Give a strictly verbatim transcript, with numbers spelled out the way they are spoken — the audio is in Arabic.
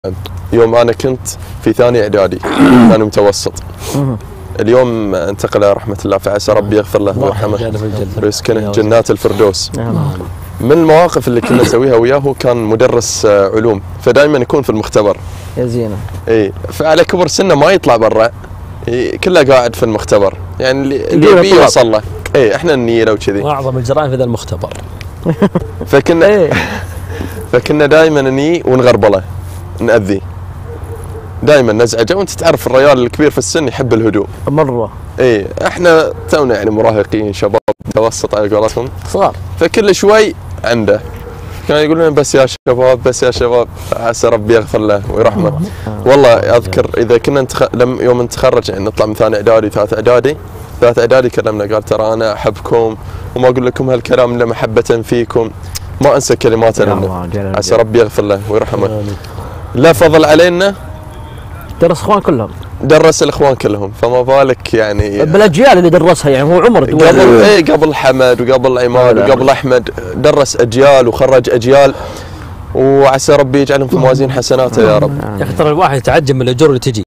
يوم انا كنت في ثاني اعدادي ثاني متوسط. اليوم انتقل رحمه الله، فعسى ربي يغفر له ويرحمه ويسكنه جنات الفردوس. من المواقف اللي كنا نسويها وياه، هو كان مدرس علوم، فدائما يكون في المختبر. يا زينه. اي، فعلى كبر سنه ما يطلع برا، كله قاعد في المختبر، يعني اللي يبي يوصل له. اي، احنا النيله وكذي. واعظم الجرائم في ذا المختبر. فكنا فكنا دائما ني ونغربله، نأذي، دائما نزعجه. وانت تعرف الرجال الكبير في السن يحب الهدوء مره. اي، احنا تونا يعني مراهقين، شباب متوسط على قولتهم، صغار. فكل شوي عنده كان يقول لنا بس يا شباب، بس يا شباب، عسى ربي يغفر له ويرحمه. والله اذكر اذا كنا نتخ... لم يوم نتخرج، يعني نطلع من ثاني اعدادي ثالث اعدادي ثالث اعدادي كلمنا قال ترى انا احبكم وما اقول لكم هالكلام الا محبه فيكم. ما انسى كلماته لنا، عسى ربي يغفر له ويرحمه. لا فضل علينا، درس اخوان كلهم، درس الاخوان كلهم، فما بالك يعني بالاجيال اللي درسها، يعني هو عمر قبل اي قبل حمد وقبل عماد وقبل احمد، درس اجيال وخرج اجيال، وعسى ربي يجعلهم في موازين حسناته يا رب. يا اخي ترى الواحد يتعجب من الاجور اللي تجي.